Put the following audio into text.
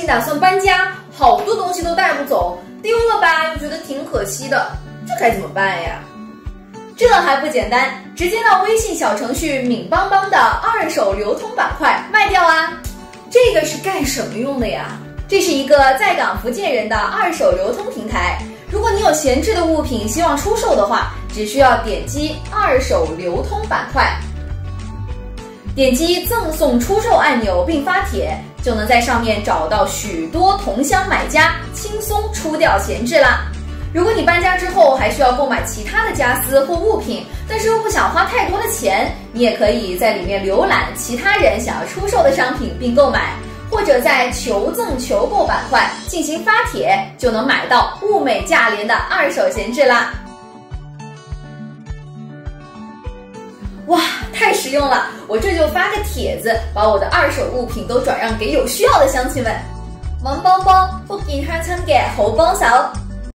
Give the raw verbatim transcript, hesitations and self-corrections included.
打算搬家，好多东西都带不走，丢了吧又觉得挺可惜的，这该怎么办呀？这还不简单，直接到微信小程序敏邦邦的二手流通板块卖掉啊！这个是干什么用的呀？这是一个在港福建人的二手流通平台。如果你有闲置的物品希望出售的话，只需要点击二手流通板块，点击赠送出售按钮并发帖，就能在上面找到许多同乡买家，轻松出掉闲置啦。如果你搬家之后还需要购买其他的家私或物品，但是又不想花太多的钱，你也可以在里面浏览其他人想要出售的商品并购买，或者在求赠求购板块进行发帖，就能买到物美价廉的二手闲置啦。哇，太实用了！我这就发个帖子，把我的二手物品都转让给有需要的乡亲们。敏邦邦，福建鄉親嘅好幫手。